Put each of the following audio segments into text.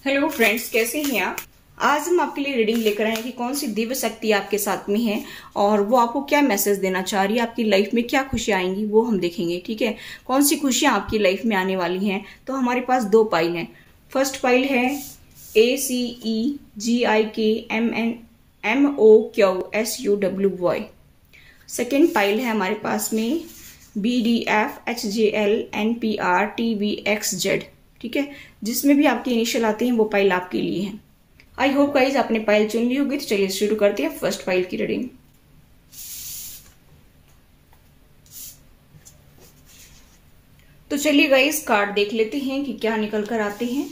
Hello friends, कैसे हैं आप। आज हम आपके लिए रीडिंग लेकर आए हैं कि कौन सी दिव्य शक्ति आपके साथ में है और वो आपको क्या मैसेज देना चाह रही है, आपकी लाइफ में क्या खुशियां आएंगी वो हम देखेंगे। ठीक है, कौन सी खुशियां आपकी लाइफ में आने वाली हैं। तो हमारे पास दो पाइल हैं। फर्स्ट पाइल है ACEGIKMNMOQSUW। सेकेंड पाइल है हमारे पास में BDFHJLNPRTVXZ। ठीक है, जिसमें भी आपके इनिशियल आते हैं वो पाइल आपके लिए है। आई होप गाइज आपने पाइल चुन ली होगी। तो चलिए शुरू करते हैं फर्स्ट पाइल की रीडिंग। तो चलिए गाइज कार्ड देख लेते हैं कि क्या निकल कर आते हैं।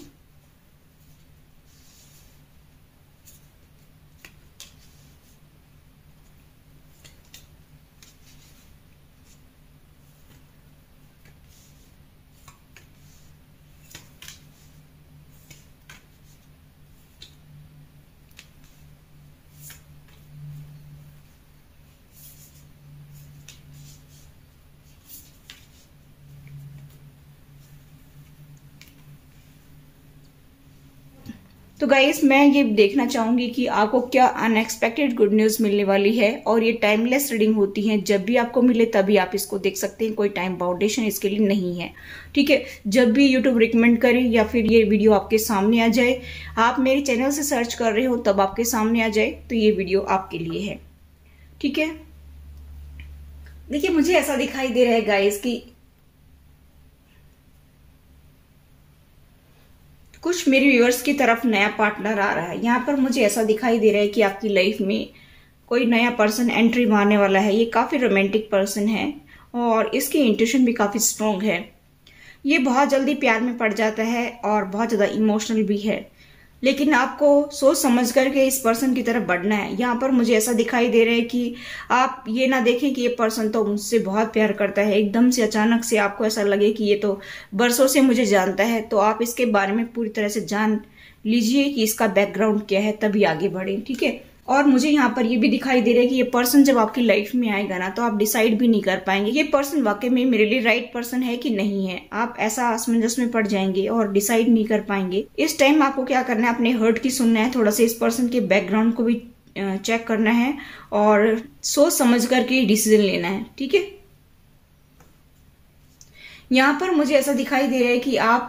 तो गाइस मैं ये देखना चाहूंगी कि आपको क्या अनएक्सपेक्टेड गुड न्यूज मिलने वाली है। और ये टाइमलेस रीडिंग होती है, जब भी आपको मिले तभी आप इसको देख सकते हैं, कोई टाइम बाउंडेशन इसके लिए नहीं है। ठीक है, जब भी यूट्यूब रिकमेंड करे या फिर ये वीडियो आपके सामने आ जाए, आप मेरे चैनल से सर्च कर रहे हो तब आपके सामने आ जाए, तो ये वीडियो आपके लिए है। ठीक है, देखिए मुझे ऐसा दिखाई दे रहा है गाइस कि कुछ मेरे व्यूअर्स की तरफ नया पार्टनर आ रहा है। यहाँ पर मुझे ऐसा दिखाई दे रहा है कि आपकी लाइफ में कोई नया पर्सन एंट्री मारने वाला है। ये काफी रोमांटिक पर्सन है और इसकी इंट्यूशन भी काफी स्ट्रॉन्ग है। ये बहुत जल्दी प्यार में पड़ जाता है और बहुत ज्यादा इमोशनल भी है, लेकिन आपको सोच समझ करके इस पर्सन की तरफ बढ़ना है। यहाँ पर मुझे ऐसा दिखाई दे रहा है कि आप ये ना देखें कि ये पर्सन तो मुझसे बहुत प्यार करता है, एकदम से अचानक से आपको ऐसा लगे कि ये तो बरसों से मुझे जानता है। तो आप इसके बारे में पूरी तरह से जान लीजिए कि इसका बैकग्राउंड क्या है, तभी आगे बढ़े। ठीक है, और मुझे यहाँ पर ये भी दिखाई दे रहा है कि ये पर्सन जब आपकी लाइफ में आएगा ना, तो आप डिसाइड भी नहीं कर पाएंगे ये पर्सन वाकई में मेरे लिए राइट पर्सन है कि नहीं है। आप ऐसा असमंजस में पड़ जाएंगे और डिसाइड नहीं कर पाएंगे। इस टाइम आपको क्या करना है, अपने हर्ट की सुनना है, थोड़ा सा इस पर्सन के बैकग्राउंड को भी चेक करना है और सोच समझ करके डिसीजन लेना है। ठीक है, यहाँ पर मुझे ऐसा दिखाई दे रहा है कि आप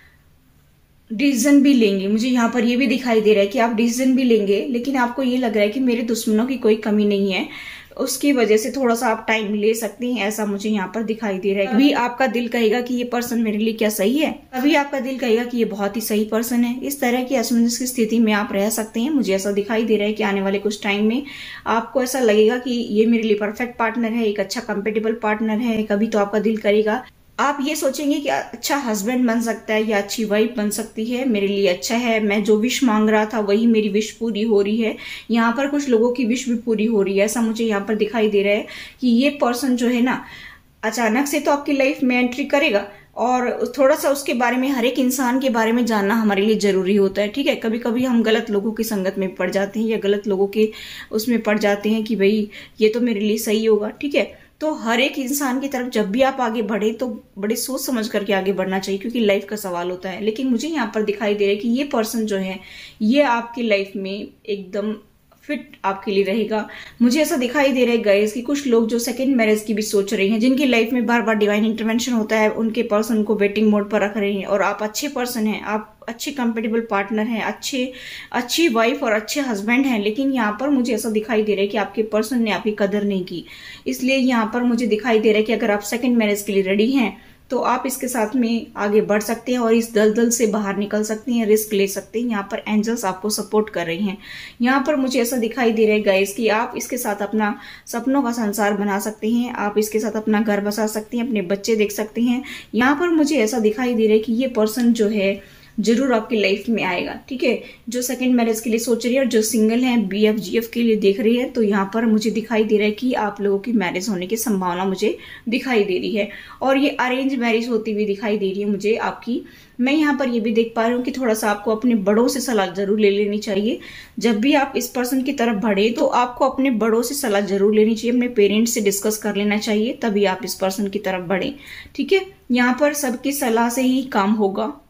डिसीजन भी लेंगे। मुझे यहाँ पर ये भी दिखाई दे रहा है कि आप डिसीजन भी लेंगे, लेकिन आपको ये लग रहा है कि मेरे दुश्मनों की कोई कमी नहीं है, उसकी वजह से थोड़ा सा आप टाइम ले सकते हैं, ऐसा मुझे यहाँ पर दिखाई दे रहा है। अभी आपका दिल कहेगा कि ये पर्सन मेरे लिए क्या सही है, अभी आपका दिल कहेगा कि ये बहुत ही सही पर्सन है। इस तरह की असमंजस की स्थिति में आप रह सकते हैं। मुझे ऐसा दिखाई दे रहा है कि आने वाले कुछ टाइम में आपको ऐसा लगेगा कि ये मेरे लिए परफेक्ट पार्टनर है, एक अच्छा कंपेटेबल पार्टनर है। कभी तो आपका दिल करेगा, आप ये सोचेंगे कि अच्छा हस्बैंड बन सकता है या अच्छी वाइफ बन सकती है, मेरे लिए अच्छा है, मैं जो विश मांग रहा था वही मेरी विश पूरी हो रही है। यहाँ पर कुछ लोगों की विश भी पूरी हो रही है, ऐसा मुझे यहाँ पर दिखाई दे रहा है कि ये पर्सन जो है ना, अचानक से तो आपकी लाइफ में एंट्री करेगा और थोड़ा सा उसके बारे में, हर एक इंसान के बारे में जानना हमारे लिए जरूरी होता है। ठीक है, कभी कभी हम गलत लोगों की संगत में पड़ जाते हैं या गलत लोगों के उसमें पड़ जाते हैं कि भाई ये तो मेरे लिए सही होगा। ठीक है, तो हर एक इंसान की तरफ जब भी आप आगे बढ़े तो बड़े सोच समझ करके आगे बढ़ना चाहिए, क्योंकि लाइफ का सवाल होता है। लेकिन मुझे यहाँ पर दिखाई दे रहा है कि ये पर्सन जो है ये आपकी लाइफ में एकदम फिट आपके लिए रहेगा। मुझे ऐसा दिखाई दे रहा है गाइस कि कुछ लोग जो सेकंड मैरिज की भी सोच रहे हैं, जिनकी लाइफ में बार बार डिवाइन इंटरवेंशन होता है, उनके पर्सन को वेटिंग मोड पर रख रहे हैं। और आप अच्छे पर्सन हैं, आप अच्छे कंपेटेबल पार्टनर हैं, अच्छी वाइफ और अच्छे हस्बैंड हैं, लेकिन यहाँ पर मुझे ऐसा दिखाई दे रहा है कि आपके पर्सन ने आपकी कदर नहीं की। इसलिए यहाँ पर मुझे दिखाई दे रहा है कि अगर आप सेकंड मैरिज के लिए रेडी हैं तो आप इसके साथ में आगे बढ़ सकते हैं और इस दलदल से बाहर निकल सकते हैं, रिस्क ले सकते हैं। यहाँ पर एंजल्स आपको सपोर्ट कर रही हैं। यहाँ पर मुझे ऐसा दिखाई दे रहा है गाइस कि आप इसके साथ अपना सपनों का संसार बना सकते हैं, आप इसके साथ अपना घर बसा सकते हैं, अपने बच्चे देख सकते हैं। यहाँ पर मुझे ऐसा दिखाई दे रहा है कि ये पर्सन जो है जरूर आपकी लाइफ में आएगा। ठीक है, जो सेकंड मैरिज के लिए सोच रही है और जो सिंगल है, BF-GF के लिए देख रही है, तो यहाँ पर मुझे दिखाई दे रहा है कि आप लोगों की मैरिज होने की संभावना मुझे दिखाई दे रही है। और ये अरेंज मैरिज होती हुई दिखाई दे रही है मुझे आपकी। मैं यहाँ पर ये भी देख पा रही हूँ कि थोड़ा सा आपको अपने बड़ों से सलाह जरूर ले लेनी चाहिए। जब भी आप इस पर्सन की तरफ बढ़े तो आपको अपने बड़ों से सलाह जरूर लेनी चाहिए, अपने पेरेंट्स से डिस्कस कर लेना चाहिए, तभी आप इस पर्सन की तरफ बढ़े। ठीक है, यहाँ पर सबकी सलाह से ही काम होगा।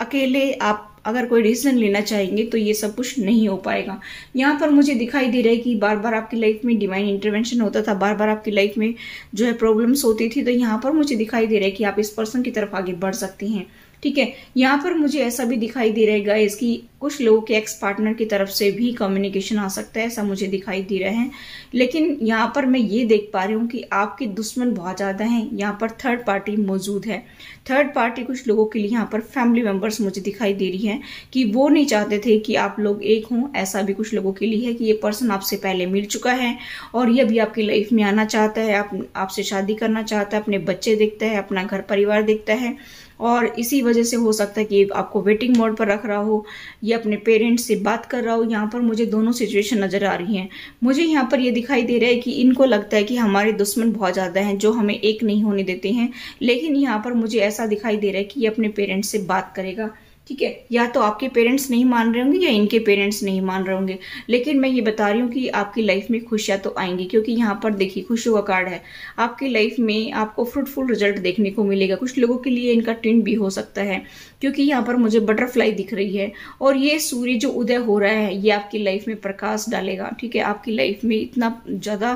अकेले आप अगर कोई डिसीजन लेना चाहेंगे तो ये सब कुछ नहीं हो पाएगा। यहाँ पर मुझे दिखाई दे रहा है कि बार बार आपकी लाइफ में डिवाइन इंटरवेंशन होता था, बार बार आपकी लाइफ में जो है प्रॉब्लम्स होती थी। तो यहाँ पर मुझे दिखाई दे रहा है कि आप इस पर्सन की तरफ आगे बढ़ सकती हैं, ठीक है। यहाँ पर मुझे ऐसा भी दिखाई दे रहा है गाइस कि कुछ लोगों के एक्स पार्टनर की तरफ से भी कम्युनिकेशन आ सकता है, ऐसा मुझे दिखाई दे रहा है। लेकिन यहाँ पर मैं ये देख पा रही हूँ कि आपके दुश्मन बहुत ज़्यादा हैं। यहाँ पर थर्ड पार्टी मौजूद है। थर्ड पार्टी कुछ लोगों के लिए यहाँ पर फैमिली मेंबर्स मुझे दिखाई दे रही है कि वो नहीं चाहते थे कि आप लोग एक हों। ऐसा भी कुछ लोगों के लिए है कि ये पर्सन आपसे पहले मिल चुका है और ये भी आपकी लाइफ में आना चाहता है, आपसे शादी करना चाहता है, अपने बच्चे देखता है, अपना घर परिवार देखता है। और इसी वजह से हो सकता है कि आपको वेटिंग मोड पर रख रहा हो या अपने पेरेंट्स से बात कर रहा हो। यहाँ पर मुझे दोनों सिचुएशन नजर आ रही हैं। मुझे यहाँ पर ये दिखाई दे रहा है कि इनको लगता है कि हमारे दुश्मन बहुत ज़्यादा हैं जो हमें एक नहीं होने देते हैं। लेकिन यहाँ पर मुझे ऐसा दिखाई दे रहा है कि ये अपने पेरेंट्स से बात करेगा, ठीक है। या तो आपके पेरेंट्स नहीं मान रहे होंगे या इनके पेरेंट्स नहीं मान रहे होंगे। लेकिन मैं ये बता रही हूँ कि आपकी लाइफ में खुशियाँ तो आएंगी, क्योंकि यहाँ पर देखिए खुशियों का कार्ड है। आपकी लाइफ में आपको फ्रूटफुल रिजल्ट देखने को मिलेगा। कुछ लोगों के लिए इनका ट्विन भी हो सकता है, क्योंकि यहाँ पर मुझे बटरफ्लाई दिख रही है और ये सूर्य जो उदय हो रहा है ये आपकी लाइफ में प्रकाश डालेगा, ठीक है। आपकी लाइफ में इतना ज़्यादा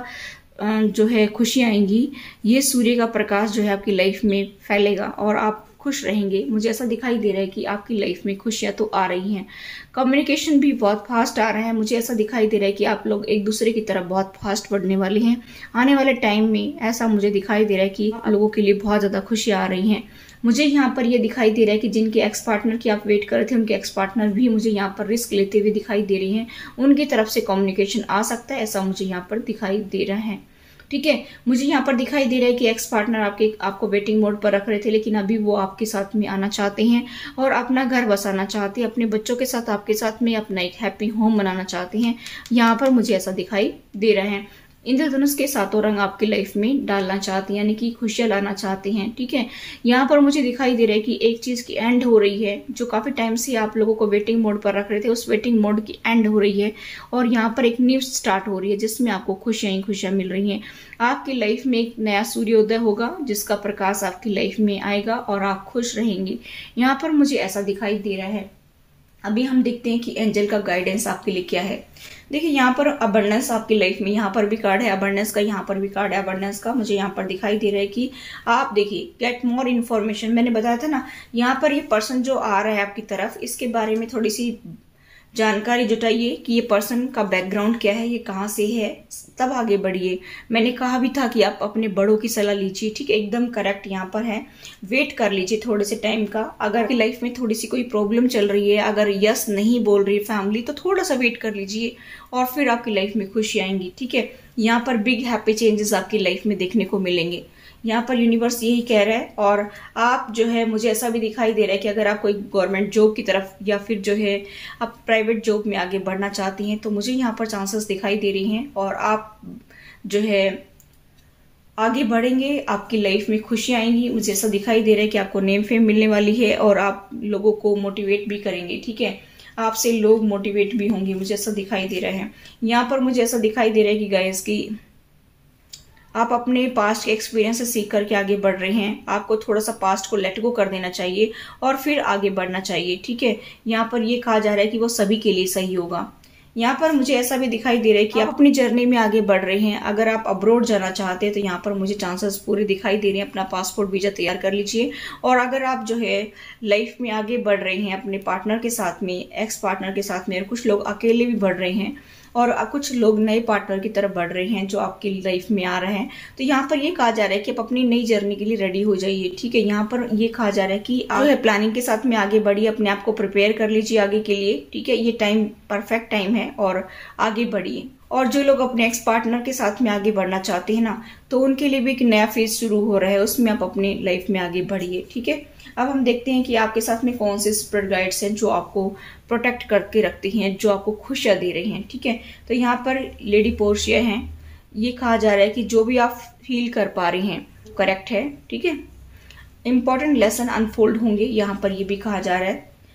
जो है खुशियाँ आएंगी, ये सूर्य का प्रकाश जो है आपकी लाइफ में फैलेगा और आप खुश रहेंगे। मुझे ऐसा दिखाई दे रहा है कि आपकी लाइफ में खुशियां तो आ रही हैं। कम्युनिकेशन भी बहुत फास्ट आ रहा है। मुझे ऐसा दिखाई दे रहा है कि आप लोग एक दूसरे की तरफ बहुत फास्ट बढ़ने वाले हैं आने वाले टाइम में। ऐसा मुझे दिखाई दे रहा है कि लोगों के लिए बहुत ज़्यादा खुशियां आ रही हैं। मुझे यहाँ पर यह दिखाई दे रहा है कि जिनके एक्स पार्टनर की आप वेट कर रहे थे उनके एक्स पार्टनर भी मुझे यहाँ पर रिस्क लेते हुए दिखाई दे रही हैं। उनकी तरफ से कम्युनिकेशन आ सकता है, ऐसा मुझे यहाँ पर दिखाई दे रहा है, ठीक है। मुझे यहाँ पर दिखाई दे रहा है कि एक्स पार्टनर आपको वेटिंग मोड पर रख रहे थे, लेकिन अभी वो आपके साथ में आना चाहते हैं और अपना घर बसाना चाहते हैं, अपने बच्चों के साथ आपके साथ में अपना एक हैप्पी होम बनाना चाहते हैं। यहाँ पर मुझे ऐसा दिखाई दे रहा है। इंद्रधनुष के सातों रंग आपकी लाइफ में डालना चाहते हैं, यानी कि खुशियां लाना चाहते हैं, ठीक है। यहाँ पर मुझे दिखाई दे रहा है कि एक चीज की एंड हो रही है जो काफी टाइम से आप लोगों को वेटिंग मोड पर रख रहे थे, उस वेटिंग मोड की एंड हो रही है और यहाँ पर एक न्यू स्टार्ट हो रही है जिसमें आपको खुशियां ही खुशियां मिल रही हैं। आपकी लाइफ में एक नया सूर्योदय होगा जिसका प्रकाश आपकी लाइफ में आएगा और आप खुश रहेंगे। यहाँ पर मुझे ऐसा दिखाई दे रहा है। अभी हम देखते हैं कि एंजल का गाइडेंस आपके लिए क्या है। देखिए यहाँ पर अबंडेंस आपकी लाइफ में, यहाँ पर भी कार्ड है अबंडेंस का, यहाँ पर भी कार्ड है अबंडेंस का। मुझे यहाँ पर दिखाई दे रहा है कि आप देखिए गेट मोर इन्फॉर्मेशन। मैंने बताया था ना, यहाँ पर ये पर्सन जो आ रहा है आपकी तरफ, इसके बारे में थोड़ी सी जानकारी जुटाइए कि ये पर्सन का बैकग्राउंड क्या है, ये कहाँ से है, तब आगे बढ़िए। मैंने कहा भी था कि आप अपने बड़ों की सलाह लीजिए, ठीक है, एकदम करेक्ट यहाँ पर है। वेट कर लीजिए थोड़े से टाइम का। अगर आपकी लाइफ में थोड़ी सी कोई प्रॉब्लम चल रही है, अगर यस नहीं बोल रही फैमिली, तो थोड़ा सा वेट कर लीजिए और फिर आपकी लाइफ में खुशी आएंगी, ठीक है। यहाँ पर बिग हैप्पी चेंजेस आपकी लाइफ में देखने को मिलेंगे। यहाँ पर यूनिवर्स यही कह रहा है। और आप जो है, मुझे ऐसा भी दिखाई दे रहा है कि अगर आप कोई गवर्नमेंट जॉब की तरफ या फिर जो है आप प्राइवेट जॉब में आगे बढ़ना चाहती हैं तो मुझे यहाँ पर चांसेस दिखाई दे रही हैं और आप जो है आगे बढ़ेंगे, आपकी लाइफ में खुशियाँ आएंगी। मुझे ऐसा दिखाई दे रहा है कि आपको नेम फेम मिलने वाली है और आप लोगों को मोटिवेट भी करेंगे, ठीक है। आपसे लोग मोटिवेट भी होंगे, मुझे ऐसा दिखाई दे रहा है। यहाँ पर मुझे ऐसा दिखाई दे रहा है कि गाइस की आप अपने पास्ट के एक्सपीरियंस से सीख करके आगे बढ़ रहे हैं। आपको थोड़ा सा पास्ट को लेट गो कर देना चाहिए और फिर आगे बढ़ना चाहिए, ठीक है। यहाँ पर ये कहा जा रहा है कि वो सभी के लिए सही होगा। यहाँ पर मुझे ऐसा भी दिखाई दे रहा है कि आप अपनी जर्नी में आगे बढ़ रहे हैं। अगर आप अब्रॉड जाना चाहते हैं तो यहाँ पर मुझे चांसेस पूरे दिखाई दे रहे हैं। अपना पासपोर्ट वीजा तैयार कर लीजिए। और अगर आप जो है लाइफ में आगे बढ़ रहे हैं अपने पार्टनर के साथ में, एक्स पार्टनर के साथ में, और कुछ लोग अकेले भी बढ़ रहे हैं और कुछ लोग नए पार्टनर की तरफ बढ़ रहे हैं जो आपकी लाइफ में आ रहे हैं, तो यहाँ पर ये कहा जा रहा है कि आप अपनी नई जर्नी के लिए रेडी हो जाइए, ठीक है। यहाँ पर ये कहा जा रहा है कि आप प्लानिंग के साथ में आगे बढ़िए, अपने आप को प्रिपेयर कर लीजिए आगे के लिए, ठीक है। ये टाइम परफेक्ट टाइम है और आगे बढ़िए। और जो लोग अपने एक्स पार्टनर के साथ में आगे बढ़ना चाहते हैं ना, तो उनके लिए भी एक नया फेज शुरू हो रहा है, उसमें आप अपनी लाइफ में आगे बढ़िए, ठीक है। अब हम देखते हैं कि आपके साथ में कौन से स्पिरिट गाइड्स हैं जो आपको प्रोटेक्ट करके रखती हैं, जो आपको खुशियाँ दे रही हैं, ठीक है। तो यहाँ पर लेडी पोर्शिया हैं। ये कहा जा रहा है कि जो भी आप फील कर पा रही हैं करेक्ट है, ठीक है। इंपॉर्टेंट लेसन अनफोल्ड होंगे, यहाँ पर ये भी कहा जा रहा है।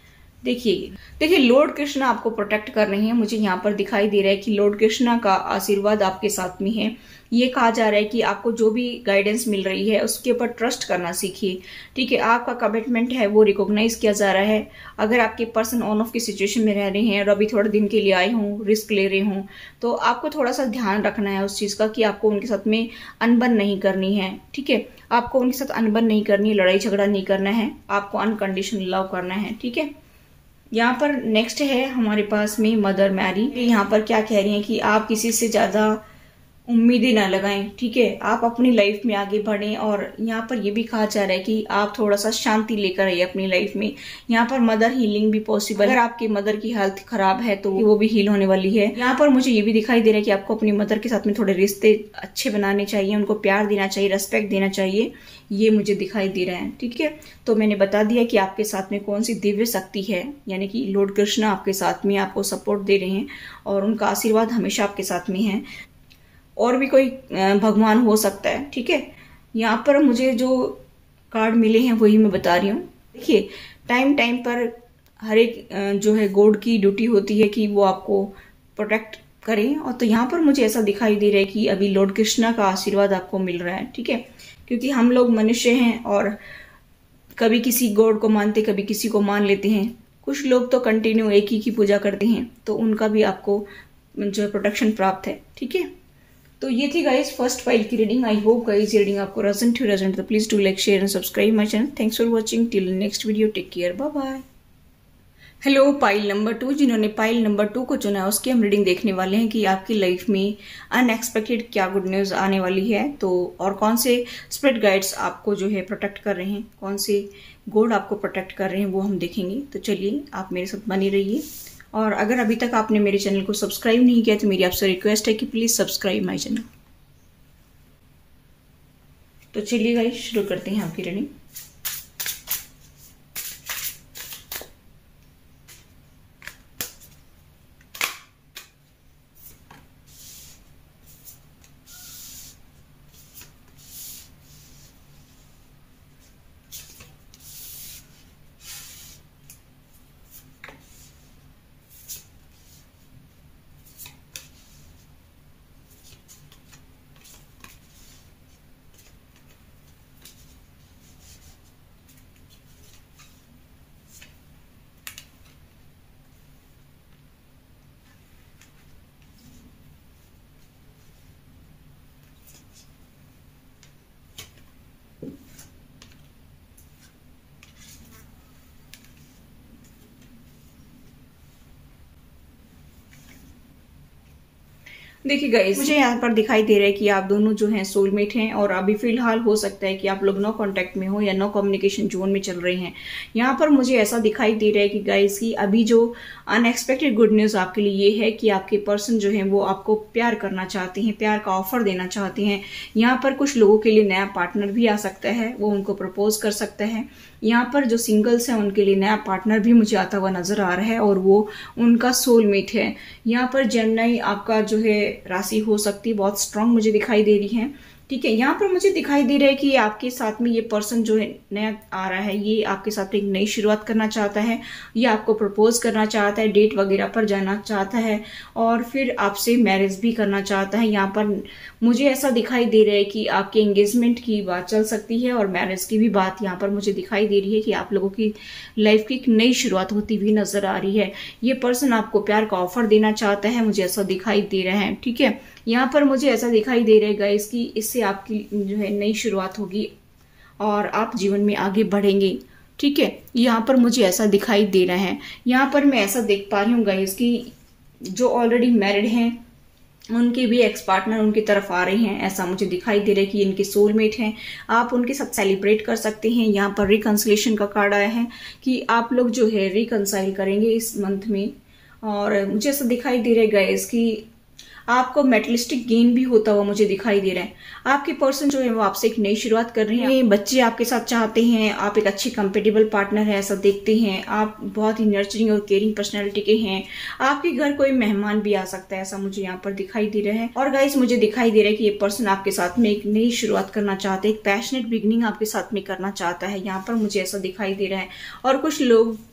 देखिए लॉर्ड कृष्णा आपको प्रोटेक्ट कर रहे हैं। मुझे यहाँ पर दिखाई दे रहा है कि लॉर्ड कृष्णा का आशीर्वाद आपके साथ में है। ये कहा जा रहा है कि आपको जो भी गाइडेंस मिल रही है उसके ऊपर ट्रस्ट करना सीखिए। ठीक है, आपका कमिटमेंट है वो रिकॉग्नाइज किया जा रहा है। अगर आपके पर्सन ऑन ऑफ की सिचुएशन में रह रहे हैं और अभी थोड़े दिन के लिए आए हों, रिस्क ले रहे हों, तो आपको थोड़ा सा ध्यान रखना है उस चीज़ का कि आपको उनके साथ में अनबन नहीं करनी है। ठीक है, आपको उनके साथ अनबन नहीं करनी है, लड़ाई झगड़ा नहीं करना है, आपको अनकंडीशनल लव करना है। ठीक है, यहाँ पर नेक्स्ट है हमारे पास में मदर मैरी। यहाँ पर क्या कह रही हैं कि आप किसी से ज़्यादा उम्मीदें ना लगाएं। ठीक है, आप अपनी लाइफ में आगे बढ़ें। और यहाँ पर यह भी कहा जा रहा है कि आप थोड़ा सा शांति लेकर आइए अपनी लाइफ में। यहाँ पर मदर हीलिंग भी पॉसिबल। अगर आपकी मदर की हेल्थ खराब है तो वो भी हील होने वाली है। यहाँ पर मुझे ये भी दिखाई दे रहा है कि आपको अपनी मदर के साथ में थोड़े रिश्ते अच्छे बनाने चाहिए, उनको प्यार देना चाहिए, रेस्पेक्ट देना चाहिए, ये मुझे दिखाई दे रहा है। ठीक है, तो मैंने बता दिया कि आपके साथ में कौन सी दिव्य शक्ति है, यानी कि लॉर्ड कृष्णा आपके साथ में आपको सपोर्ट दे रहे हैं और उनका आशीर्वाद हमेशा आपके साथ में है। और भी कोई भगवान हो सकता है। ठीक है, यहाँ पर मुझे जो कार्ड मिले हैं वही मैं बता रही हूँ। देखिए, टाइम टाइम पर हर एक जो है गॉड की ड्यूटी होती है कि वो आपको प्रोटेक्ट करें। और तो यहाँ पर मुझे ऐसा दिखाई दे रहा है कि अभी लॉर्ड कृष्णा का आशीर्वाद आपको मिल रहा है। ठीक है, क्योंकि हम लोग मनुष्य हैं और कभी किसी गॉड को मानते, कभी किसी को मान लेते हैं। कुछ लोग तो कंटिन्यू एक ही की पूजा करते हैं, तो उनका भी आपको जो है प्रोटेक्शन प्राप्त है। ठीक है, तो ये थी गाइस फर्स्ट फाइल की रीडिंग। आई होप गाइस ये रीडिंग आपको रेजोनेट तो please do like, share and subscribe my channel. Thanks for watching, till next video, take care, bye bye. Hello, pile number 2, जिन्होंने पाइल नंबर 2 को चुना है उसकी हम रीडिंग देखने वाले हैं कि आपकी लाइफ में अनएक्सपेक्टेड क्या गुड न्यूज आने वाली है। तो और कौन से स्पिरिट गाइड्स आपको जो है प्रोटेक्ट कर रहे हैं, कौन से गॉड आपको प्रोटेक्ट कर रहे हैं, वो हम देखेंगे। तो चलिए आप मेरे साथ बने रहिए। और अगर अभी तक आपने मेरे चैनल को सब्सक्राइब नहीं किया तो मेरी आपसे रिक्वेस्ट है कि प्लीज सब्सक्राइब माय चैनल। तो चलिए गाइस शुरू करते हैं आपकी रीडिंग। देखिए गाइस, मुझे यहाँ पर दिखाई दे रहा है कि आप दोनों जो हैं सोलमेट हैं और अभी फिलहाल हो सकता है कि आप लोग नो कांटेक्ट में हो या नो कम्युनिकेशन जोन में चल रहे हैं। यहाँ पर मुझे ऐसा दिखाई दे रहा है कि गाइस की अभी जो अनएक्सपेक्टेड गुड न्यूज़ आपके लिए ये है कि आपके पर्सन जो है वो आपको प्यार करना चाहते हैं, प्यार का ऑफर देना चाहते हैं। यहाँ पर कुछ लोगों के लिए नया पार्टनर भी आ सकता है, वो उनको प्रपोज कर सकता है। यहाँ पर जो सिंगल्स हैं उनके लिए नया पार्टनर भी मुझे आता हुआ नजर आ रहा है और वो उनका सोलमेट है। यहाँ पर जेमिनी आपका जो है राशि हो सकती है, बहुत स्ट्रांग मुझे दिखाई दे रही है। ठीक है, यहाँ पर मुझे दिखाई दे रहा है कि आपके साथ में ये पर्सन जो है नया आ रहा है, ये आपके साथ एक नई शुरुआत करना चाहता है, ये आपको प्रपोज करना चाहता है, डेट वगैरह पर जाना चाहता है और फिर आपसे मैरिज भी करना चाहता है। यहाँ पर मुझे ऐसा दिखाई दे रहा है कि आपके एंगेजमेंट की बात चल सकती है और मैरिज की भी बात यहाँ पर मुझे दिखाई दे रही है कि आप लोगों की लाइफ की एक नई शुरुआत होती हुई नजर आ रही है। ये पर्सन आपको प्यार का ऑफर देना चाहता है, मुझे ऐसा दिखाई दे रहा है। ठीक है, यहाँ पर मुझे ऐसा दिखाई दे रहा है गाइस कि इससे आपकी जो है नई शुरुआत होगी और आप जीवन में आगे बढ़ेंगे। ठीक है, यहाँ पर मुझे ऐसा दिखाई दे रहा है। यहाँ पर मैं ऐसा देख पा रही हूँ गाइस कि जो ऑलरेडी मैरिड हैं उनके भी एक्स पार्टनर उनकी तरफ आ रहे हैं, ऐसा मुझे दिखाई दे रहा है कि इनके सोलमेट हैं। आप उनके साथ सेलिब्रेट कर सकते हैं। यहाँ पर रिकंसिलेशन का कार्ड आया है कि आप लोग जो है रिकंसाइल करेंगे इस मंथ में। और मुझे ऐसा दिखाई दे रहा है गाइस कि आपको मेटलिस्टिक गेन भी होता हुआ मुझे दिखाई दे रहा है। आपके पर्सन जो है वो आपसे एक नई शुरुआत कर रहे हैं, बच्चे आपके साथ चाहते हैं, आप एक अच्छी कंपेटेबल पार्टनर है ऐसा देखते हैं, आप बहुत ही नर्चरिंग और केयरिंग पर्सनैलिटी के हैं। आपके घर कोई मेहमान भी आ सकता है, ऐसा मुझे यहाँ पर दिखाई दे रहा है। और गाइस मुझे दिखाई दे रहा है कि ये पर्सन आपके साथ में एक नई शुरुआत करना चाहते हैं, एक पैशनेट बिगनिंग आपके साथ में करना चाहता है। यहाँ पर मुझे ऐसा दिखाई दे रहा है। और कुछ लोग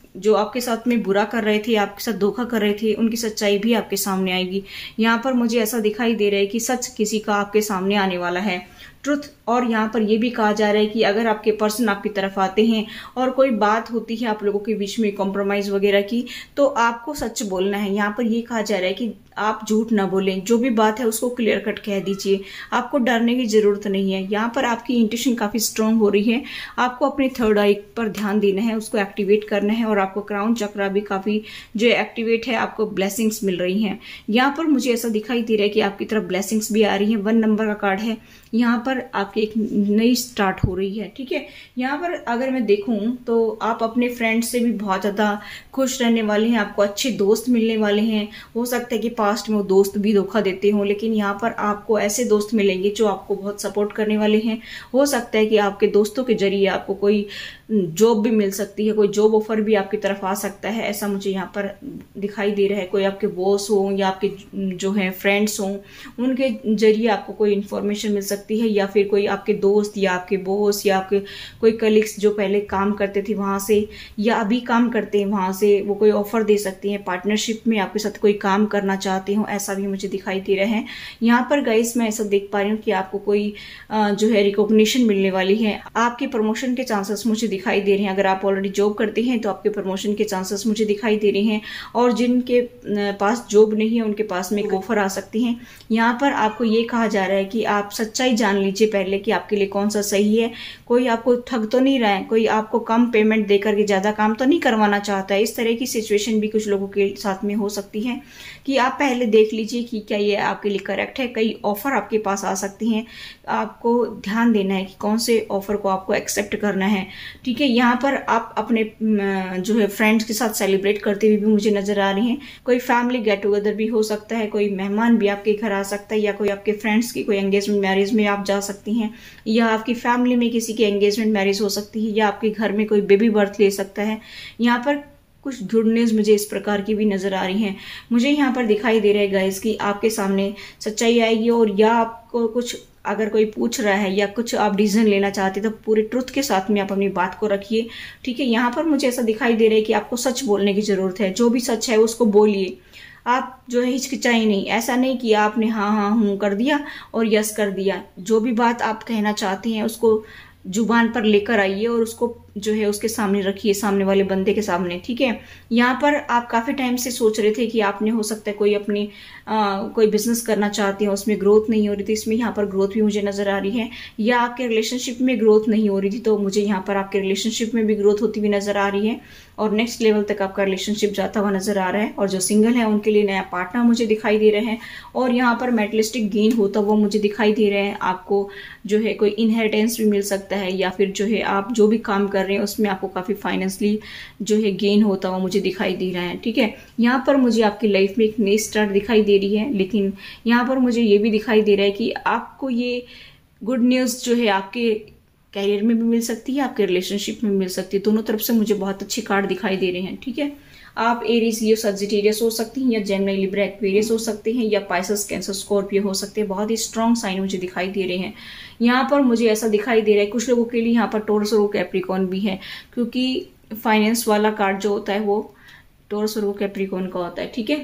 जो आपके साथ में बुरा कर रहे थे, आपके साथ धोखा कर रहे थे, उनकी सच्चाई भी आपके सामने आएगी। यहाँ पर मुझे ऐसा दिखाई दे रहा है कि सच किसी का आपके सामने आने वाला है, ट्रुथ। और यहाँ पर यह भी कहा जा रहा है कि अगर आपके पर्सन आपकी तरफ आते हैं और कोई बात होती है आप लोगों के बीच में कॉम्प्रोमाइज वगैरह की, तो आपको सच बोलना है। यहाँ पर यह कहा जा रहा है कि आप झूठ ना बोलें, जो भी बात है उसको क्लियर कट कह दीजिए, आपको डरने की जरूरत नहीं है। यहाँ पर आपकी इंट्यूशन काफी स्ट्रांग हो रही है, आपको अपने थर्ड आई पर ध्यान देना है, उसको एक्टिवेट करना है, और आपको क्राउन चक्रा भी काफी जो एक्टिवेट है, आपको ब्लेसिंग्स मिल रही हैं। यहाँ पर मुझे ऐसा दिखाई दे रहा है कि आपकी तरफ ब्लेसिंग्स भी आ रही है। 1 नंबर का कार्ड है, यहाँ पर आपकी एक नई स्टार्ट हो रही है, ठीक है। यहाँ पर अगर मैं देखूं तो आप अपने फ्रेंड से भी बहुत ज्यादा खुश रहने वाले हैं, आपको अच्छे दोस्त मिलने वाले हैं। हो सकता है कि पास्ट में वो दोस्त भी धोखा देते हों, लेकिन यहाँ पर आपको ऐसे दोस्त मिलेंगे जो आपको बहुत सपोर्ट करने वाले हैं। हो सकता है कि आपके दोस्तों के जरिए आपको कोई जॉब भी मिल सकती है, कोई जॉब ऑफर भी आपकी तरफ आ सकता है, ऐसा मुझे यहाँ पर दिखाई दे रहा है। कोई आपके बॉस हो या आपके जो है फ्रेंड्स हों, उनके जरिए आपको कोई इन्फॉर्मेशन मिल सकती है, या फिर कोई आपके दोस्त या आपके बॉस या आपके कोई कलीग्स जो पहले काम करते थे वहां से या अभी काम करते हैं वहां से, वो कोई ऑफर दे सकती हैं, पार्टनरशिप में आपके साथ कोई काम करना चाहते हो, ऐसा भी मुझे दिखाई दे रहा है। यहाँ पर गाइस मैं ऐसा देख पा रही हूँ कि आपको कोई जो है रिकॉग्निशन मिलने वाली है, आपके प्रमोशन के चांसेस मुझे दिखाई दे रहे हैं। अगर आप ऑलरेडी जॉब करते हैं तो आपके प्रमोशन के चांसेस मुझे दिखाई दे रहे हैं, और जिनके पास जॉब नहीं है उनके पास में एक ऑफर आ सकती है। यहाँ पर आपको ये कहा जा रहा है कि आप सच्चाई जान लीजिए पहले कि आपके लिए कौन सा सही है। कोई आपको ठग तो नहीं रहा है, कोई आपको कम पेमेंट देकर के ज्यादा काम तो नहीं करवाना चाहता है। इस तरह की सिचुएशन भी कुछ लोगों के साथ में हो सकती है कि आप पहले देख लीजिए कि क्या ये आपके लिए करेक्ट है। कई ऑफर आपके पास आ सकती हैं, आपको ध्यान देना है कि कौन से ऑफर को आपको एक्सेप्ट करना है, ठीक है। यहाँ पर आप अपने जो है फ्रेंड्स के साथ सेलिब्रेट करते हुए भी मुझे नजर आ रही हैं। कोई फैमिली गेट टुगेदर भी हो सकता है, कोई मेहमान भी आपके घर आ सकता है, या कोई आपके फ्रेंड्स की कोई एंगेजमेंट मैरिज में आप जा सकती हैं, या आपकी फैमिली में किसी की एंगेजमेंट मैरिज हो सकती है, या आपके घर में कोई बेबी बर्थ ले सकता है। यहाँ पर कुछ गुड न्यूज मुझे इस प्रकार की भी नजर आ रही हैं। मुझे यहाँ पर दिखाई दे रहा है गाइस कि आपके सामने सच्चाई आएगी, और या आपको कुछ अगर कोई पूछ रहा है या कुछ आप डिसीजन लेना चाहते तो पूरे ट्रुथ के साथ में आप अपनी बात को रखिए, ठीक है। यहाँ पर मुझे ऐसा दिखाई दे रहा है कि आपको सच बोलने की जरूरत है, जो भी सच है उसको बोलिए। आप जो है हिचकिचाई नहीं, ऐसा नहीं कि आपने हाँ हाँ हूँ कर दिया और यस कर दिया। जो भी बात आप कहना चाहते हैं उसको जुबान पर लेकर आइए और उसको जो है उसके सामने रखिए, सामने वाले बंदे के सामने, ठीक है। यहाँ पर आप काफी टाइम से सोच रहे थे कि आपने हो सकता है कोई अपनी कोई बिजनेस करना चाहते हैं, उसमें ग्रोथ नहीं हो रही थी, इसमें यहाँ पर ग्रोथ भी मुझे नजर आ रही है। या आपके रिलेशनशिप में ग्रोथ नहीं हो रही थी, तो मुझे यहाँ पर आपके रिलेशनशिप में भी ग्रोथ होती हुई नजर आ रही है, और नेक्स्ट लेवल तक आपका रिलेशनशिप जाता हुआ नजर आ रहा है। और जो सिंगल है उनके लिए नया पार्टनर मुझे दिखाई दे रहे हैं, और यहाँ पर मेटलिस्टिक गेन होता हुआ मुझे दिखाई दे रहे हैं। आपको जो है कोई इनहेरिटेंस भी मिल सकता है, या फिर जो है आप जो भी काम कर रहे हैं उसमें आपको काफी फाइनेंशियली जो है गेन होता हुआ मुझे दिखाई दे रहा है, ठीक है। यहाँ पर मुझे आपकी लाइफ में एक नई स्टार्ट दिखाई दे रही है, लेकिन यहाँ पर मुझे ये भी दिखाई दे रहा है कि आपको ये गुड न्यूज जो है आपके कैरियर में भी मिल सकती है, आपके रिलेशनशिप में मिल सकती है। दोनों तरफ से मुझे बहुत अच्छी कार्ड दिखाई दे रहे हैं, ठीक है। आप एरीज लियो सजिटेरियस हो सकती हैं, या जेमिनी लिब्रा एक्वेरियस हो सकते हैं, या पाइसेस कैंसर स्कॉर्पियो हो सकते हैं। बहुत ही स्ट्रॉन्ग साइन मुझे दिखाई दे रहे हैं। यहाँ पर मुझे ऐसा दिखाई दे रहा है कुछ लोगों के लिए यहाँ पर टॉरस और कैप्रिकॉर्न भी है, क्योंकि फाइनेंस वाला कार्ड जो होता है वो टॉरस और कैप्रिकॉर्न का होता है, ठीक है।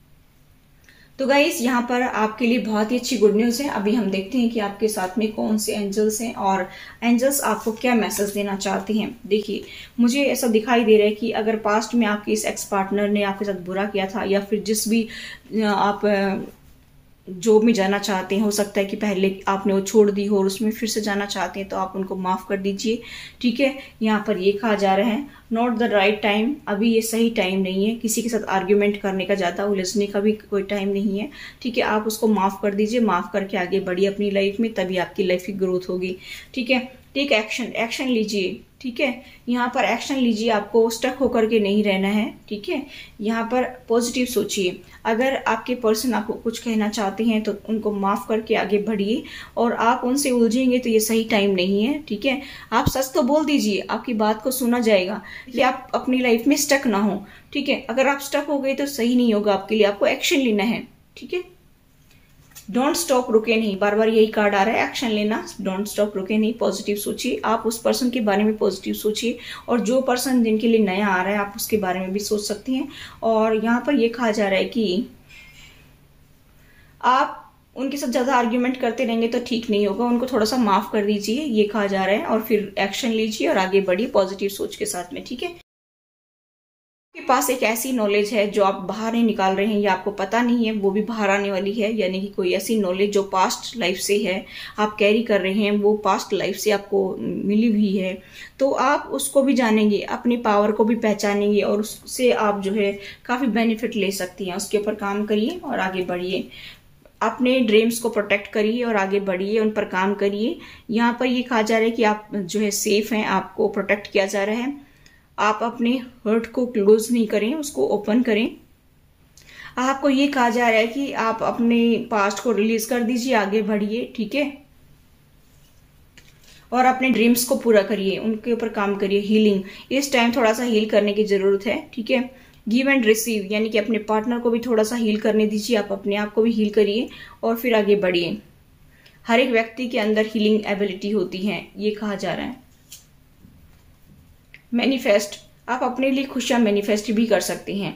तो गाइस यहाँ पर आपके लिए बहुत ही अच्छी गुड न्यूज है। अभी हम देखते हैं कि आपके साथ में कौन से एंजल्स हैं और एंजल्स आपको क्या मैसेज देना चाहते हैं। देखिए मुझे ऐसा दिखाई दे रहा है कि अगर पास्ट में आपके इस एक्स पार्टनर ने आपके साथ बुरा किया था, या फिर जिस भी आप जॉब में जाना चाहते हैं, हो सकता है कि पहले आपने वो छोड़ दी हो और उसमें फिर से जाना चाहते हैं, तो आप उनको माफ कर दीजिए, ठीक है। यहाँ पर ये कहा जा रहा है नॉट द राइट टाइम, अभी ये सही टाइम नहीं है। किसी के साथ आर्ग्यूमेंट करने का, ज्यादा उलझने का भी कोई टाइम नहीं है, ठीक है। आप उसको माफ कर दीजिए, माफ करके आगे बढ़िए अपनी लाइफ में, तभी आपकी लाइफ की ग्रोथ होगी, ठीक है। टेक एक्शन, एक्शन लीजिए, ठीक है। यहाँ पर एक्शन लीजिए, आपको स्टक होकर के नहीं रहना है, ठीक है। यहाँ पर पॉजिटिव सोचिए। अगर आपके पर्सन आपको कुछ कहना चाहते हैं तो उनको माफ करके आगे बढ़िए, और आप उनसे उलझेंगे तो ये सही टाइम नहीं है, ठीक है। आप सच तो बोल दीजिए, आपकी बात को सुना जाएगा, कि आप अपनी लाइफ में स्टक ना हो, ठीक है। अगर आप स्टक हो गए तो सही नहीं होगा आपके लिए, आपको एक्शन लेना है, ठीक है। डोंट स्टॉप, रुके नहीं, बार बार यही कार्ड आ रहा है, एक्शन लेना, डोंट स्टॉप, रुके नहीं, पॉजिटिव सोचिए, आप उस पर्सन के बारे में पॉजिटिव सोचिए, और जो पर्सन जिनके लिए नया आ रहा है आप उसके बारे में भी सोच सकती हैं। और यहाँ पर ये कहा जा रहा है कि आप उनके साथ ज़्यादा आर्ग्यूमेंट करते रहेंगे तो ठीक नहीं होगा, उनको थोड़ा सा माफ़ कर दीजिए, ये कहा जा रहा है, और फिर एक्शन लीजिए और आगे बढ़िए पॉजिटिव सोच के साथ में, ठीक है। आपके पास एक ऐसी नॉलेज है जो आप बाहर नहीं निकाल रहे हैं या आपको पता नहीं है, वो भी बाहर आने वाली है, यानी कि कोई ऐसी नॉलेज जो पास्ट लाइफ से है, आप कैरी कर रहे हैं, वो पास्ट लाइफ से आपको मिली हुई है, तो आप उसको भी जानेंगे, अपनी पावर को भी पहचानेंगे, और उससे आप जो है काफ़ी बेनिफिट ले सकती हैं। उसके ऊपर काम करिए और आगे बढ़िए, अपने ड्रीम्स को प्रोटेक्ट करिए और आगे बढ़िए, उन पर काम करिए। यहाँ पर ये कहा जा रहा है कि आप जो है सेफ हैं, आपको प्रोटेक्ट किया जा रहा है, आप अपने हर्ट को क्लोज नहीं करें, उसको ओपन करें। आपको ये कहा जा रहा है कि आप अपने पास्ट को रिलीज कर दीजिए, आगे बढ़िए, ठीक है, और अपने ड्रीम्स को पूरा करिए, उनके ऊपर काम करिए। हीलिंग, इस टाइम थोड़ा सा हील करने की जरूरत है, ठीक है। गिव एंड रिसीव, यानी कि अपने पार्टनर को भी थोड़ा सा हील करने दीजिए, आप अपने आप को भी हील करिए और फिर आगे बढ़िए। हर एक व्यक्ति के अंदर हीलिंग एबिलिटी होती है, ये कहा जा रहा है। मैनिफेस्ट, आप अपने लिए खुशियां मैनिफेस्ट भी कर सकती हैं,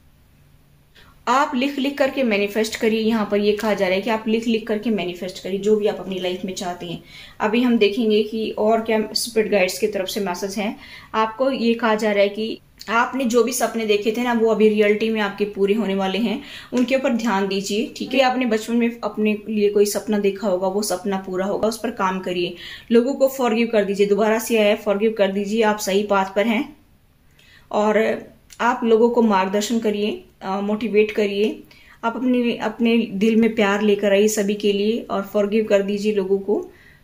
आप लिख लिख करके मैनिफेस्ट करिए। यहाँ पर ये कहा जा रहा है कि आप लिख लिख करके मैनिफेस्ट करिए जो भी आप अपनी लाइफ में चाहते हैं। अभी हम देखेंगे कि और क्या स्पिरिट गाइड्स की तरफ से मैसेज हैं। आपको ये कहा जा रहा है कि आपने जो भी सपने देखे थे ना, वो अभी रियलिटी में आपके पूरे होने वाले हैं, उनके ऊपर ध्यान दीजिए, ठीक है। आपने बचपन में अपने लिए कोई सपना देखा होगा, वो सपना पूरा होगा, उस पर काम करिए। लोगों को फॉरगिव कर दीजिए, दोबारा से आया है, फॉरगिव कर दीजिए, आप सही पाथ पर हैं। और आप लोगों को मार्गदर्शन करिए, मोटिवेट करिए, आप अपने दिल में प्यार लेकर आइए सभी के लिए और फॉरगिव कर दीजिए लोगों को।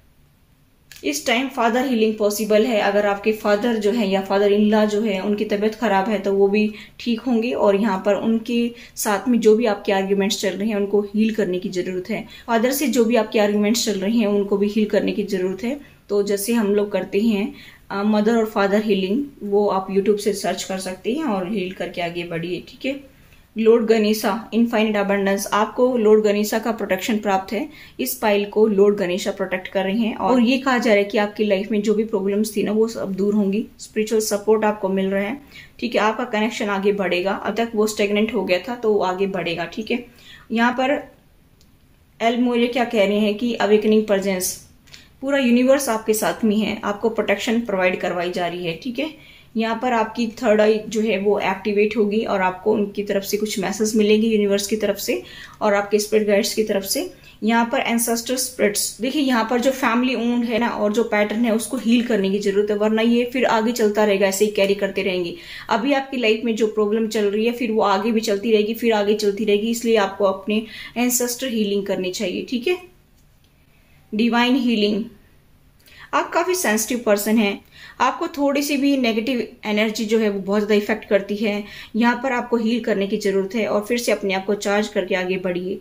इस टाइम फादर हीलिंग पॉसिबल है, अगर आपके फादर जो है या फादर इन लॉ जो है उनकी तबीयत खराब है तो वो भी ठीक होंगे, और यहाँ पर उनके साथ में जो भी आपके आर्ग्यूमेंट्स चल रहे हैं उनको हील करने की जरूरत है। फादर से जो भी आपके आर्ग्यूमेंट्स चल रहे हैं उनको भी हील करने की जरूरत है। तो जैसे हम लोग करते हैं मदर और फादर हीलिंग, वो आप यूट्यूब से सर्च कर सकते हैं और हील करके आगे बढ़िए, ठीक है। लॉर्ड गणेशा, इनफाइनाइट अबंडेंस, आपको लॉर्ड गणेशा का प्रोटेक्शन प्राप्त है। इस पाइल को लॉर्ड गणेशा प्रोटेक्ट कर रहे हैं, और ये कहा जा रहा है कि आपकी लाइफ में जो भी प्रॉब्लम्स थी ना वो सब दूर होंगी। स्पिरिचुअल सपोर्ट आपको मिल रहा है, ठीक है। आपका कनेक्शन आगे बढ़ेगा, अब तक वो स्टेगनेंट हो गया था तो वो आगे बढ़ेगा, ठीक है। यहाँ पर एल मोरे क्या कह रहे हैं कि अवेकनिंग प्रेजेंस, पूरा यूनिवर्स आपके साथ में है, आपको प्रोटेक्शन प्रोवाइड करवाई जा रही है, ठीक है। यहाँ पर आपकी थर्ड आई जो है वो एक्टिवेट होगी और आपको उनकी तरफ से कुछ मैसेज मिलेंगे यूनिवर्स की तरफ से और आपके स्पिरिट गाइड्स की तरफ से। यहाँ पर एंसेस्टर स्पिरिट्स, देखिए यहाँ पर जो फैमिली ओन्ड है ना और जो पैटर्न है उसको हील करने की जरूरत है, वरना ये फिर आगे चलता रहेगा, ऐसे ही कैरी करते रहेंगे। अभी आपकी लाइफ में जो प्रॉब्लम चल रही है फिर वो आगे भी चलती रहेगी, फिर आगे चलती रहेगी, इसलिए आपको अपने एंसेस्टर हीलिंग करनी चाहिए, ठीक है। डिवाइन हीलिंग, आप काफी सेंसिटिव पर्सन हैं, आपको थोड़ी सी भी नेगेटिव एनर्जी जो है वो बहुत ज़्यादा इफेक्ट करती है। यहाँ पर आपको हील करने की जरूरत है और फिर से अपने आप को चार्ज करके आगे बढ़िए।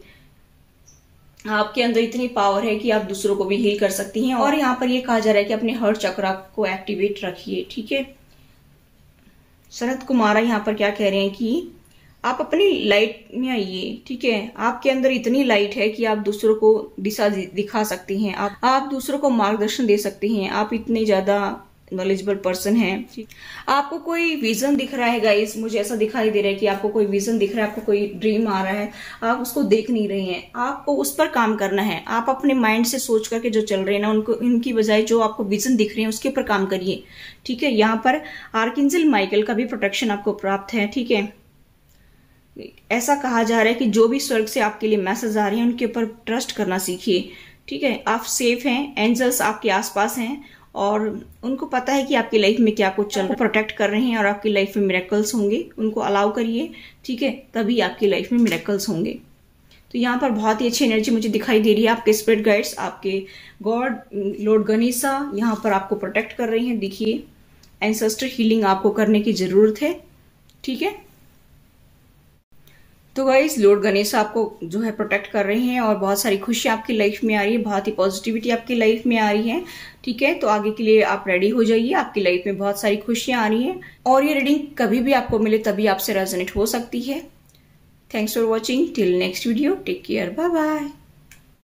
आपके अंदर इतनी पावर है कि आप दूसरों को भी हील कर सकती हैं। और यहाँ पर ये कहा जा रहा है कि अपने हार्ट चक्रा को एक्टिवेट रखिए, ठीक है। शरद कुमारा यहाँ पर क्या कह रहे हैं कि आप अपनी लाइट में आइए, ठीक है। आपके अंदर इतनी लाइट है कि आप दूसरों को दिशा दिखा सकती हैं, आप दूसरों को मार्गदर्शन दे सकती हैं, आप इतने ज्यादा नॉलेजेबल पर्सन हैं। आपको कोई विजन दिख रहा है गाइस, मुझे ऐसा दिखाई दे रहा है कि आपको कोई विजन दिख रहा है, आपको कोई ड्रीम आ रहा है, आप उसको देख नहीं रहे हैं, आपको उस पर काम करना है। आप अपने माइंड से सोच करके जो चल रहे हैं ना उनको, इनकी बजाय जो आपको विजन दिख रहे हैं उसके ऊपर काम करिए, ठीक है। यहाँ पर आर्कएंजल माइकल का भी प्रोटेक्शन आपको प्राप्त है, ठीक है। ऐसा कहा जा रहा है कि जो भी स्वर्ग से आपके लिए मैसेज आ रहे हैं उनके ऊपर ट्रस्ट करना सीखिए, ठीक है। आप सेफ हैं, एंजल्स आपके आसपास हैं और उनको पता है कि आपकी लाइफ में क्या कुछ चल रहा है, प्रोटेक्ट कर रहे हैं और आपकी लाइफ में मिरेकल्स होंगे, उनको अलाउ करिए, ठीक है, तभी आपकी लाइफ में मिरेकल्स होंगे। तो यहाँ पर बहुत ही अच्छी एनर्जी मुझे दिखाई दे रही है। आपके स्पिरिट गाइड्स, आपके गॉड लॉर्ड गणेशा यहाँ पर आपको प्रोटेक्ट कर रहे हैं। देखिए एंसेस्टर हीलिंग आपको करने की जरूरत है, ठीक है। तो गाइस लॉर्ड गणेश आपको जो है प्रोटेक्ट कर रहे हैं और बहुत सारी खुशियां आपकी लाइफ में आ रही है, बहुत ही पॉजिटिविटी आपकी लाइफ में आ रही है, ठीक है। तो आगे के लिए आप रेडी हो जाइए, आपकी लाइफ में बहुत सारी खुशियां आ रही हैं और ये रीडिंग कभी भी आपको मिले तभी आपसे रेजोनेट हो सकती है। Thanks for watching, till next video, take care, bye bye.